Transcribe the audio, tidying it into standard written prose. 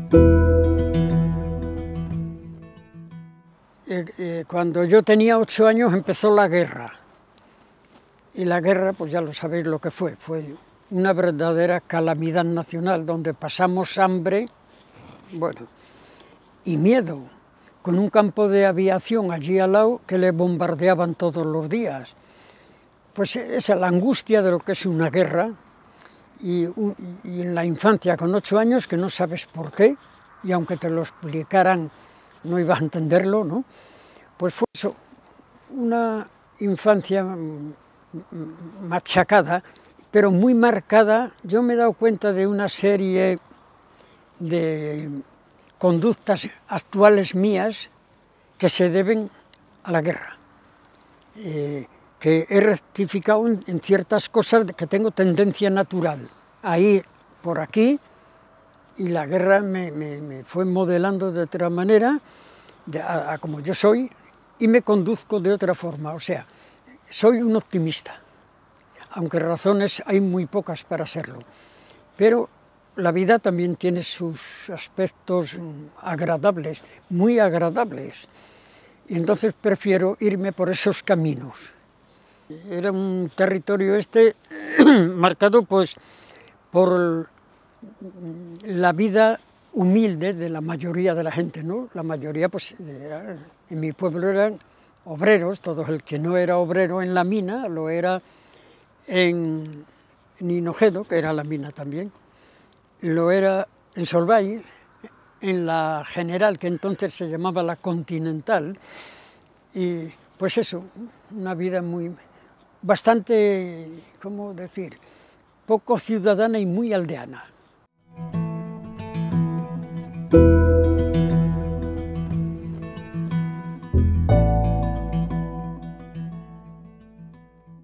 Cuando yo tenía 8 años empezó la guerra, y la guerra, pues ya lo sabéis lo que fue una verdadera calamidad nacional, donde pasamos hambre, bueno, y miedo, con un campo de aviación allí al lado que le bombardeaban todos los días. Pues esa es la angustia de lo que es una guerra, y en la infancia con 8 años que no sabes por qué, y aunque te lo explicaran no ibas a entenderlo, ¿no? Pues fue eso, una infancia machacada, pero muy marcada. Yo me he dado cuenta de una serie de conductas actuales mías que se deben a la guerra, que he rectificado en ciertas cosas que tengo tendencia natural a ir por aquí, y la guerra me fue modelando de otra manera, a como yo soy, y me conduzco de otra forma. O sea, soy un optimista, aunque razones hay muy pocas para serlo, pero la vida también tiene sus aspectos agradables, muy agradables, y entonces prefiero irme por esos caminos. Era un territorio marcado pues por la vida humilde de la mayoría de la gente, ¿no? La mayoría, pues, en mi pueblo eran obreros, todo el que no era obrero en la mina, lo era en Hinojedo, que era la mina también, lo era en Solvay, en la General, que entonces se llamaba la Continental, y pues eso, una vida bastante, ¿cómo decir?, poco ciudadana y muy aldeana.